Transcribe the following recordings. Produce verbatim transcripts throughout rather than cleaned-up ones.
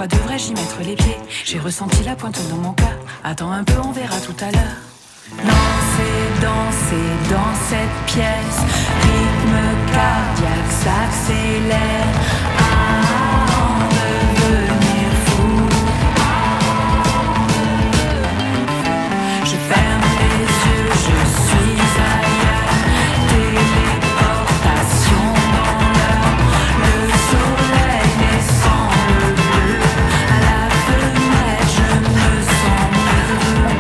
devrais-je y mettre les pieds? J'ai ressenti la pointe dans mon cœur. Attends un peu, on verra tout à l'heure. Danser, danser dans cette pièce, rythme cardiaque s'accélère, à en devenir fou. Je ferme les yeux, je suis ailleurs, téléportation dans l'heure, le soleil descend le bleu, à la fenêtre je me sens mieux.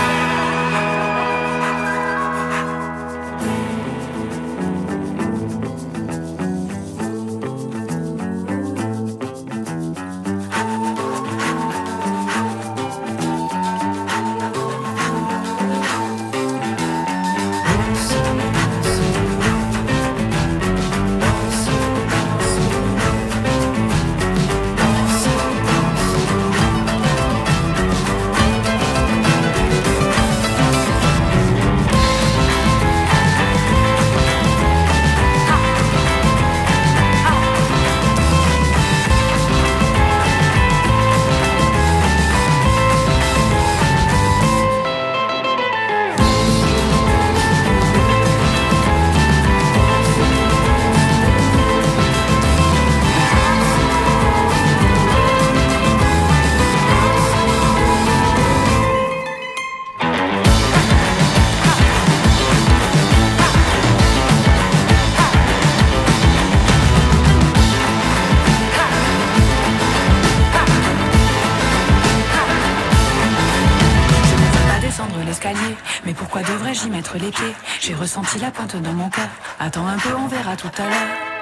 Mais pourquoi devrais-je y mettre les pieds? J'ai ressenti la pointe dans mon cœur. Attends un peu, on verra tout à l'heure.